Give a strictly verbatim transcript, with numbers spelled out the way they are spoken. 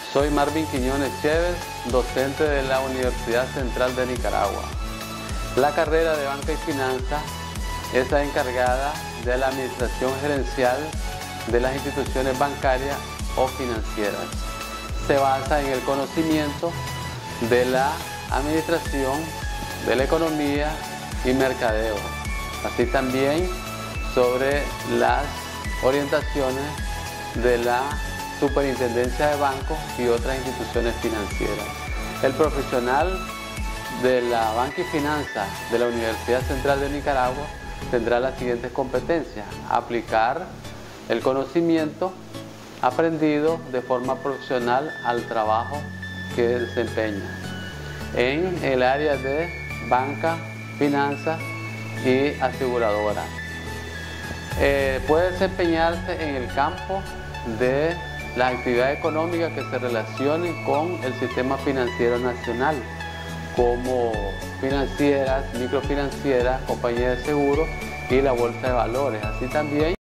Soy Marvin Quiñones Chévez, docente de la Universidad Central de Nicaragua. La carrera de Banca y Finanzas es la encargada de la administración gerencial de las instituciones bancarias o financieras. Se basa en el conocimiento de la administración, de la economía y mercadeo, así también sobre las orientaciones de la Superintendencia de Bancos y otras instituciones financieras. El profesional de la Banca y Finanzas de la Universidad Central de Nicaragua tendrá las siguientes competencias: aplicar el conocimiento aprendido de forma profesional al trabajo que desempeña en el área de banca, finanzas y aseguradora. Eh, puede desempeñarse en el campo de las actividades económicas que se relacionen con el sistema financiero nacional, como financieras, microfinancieras, compañías de seguros y la bolsa de valores. Así también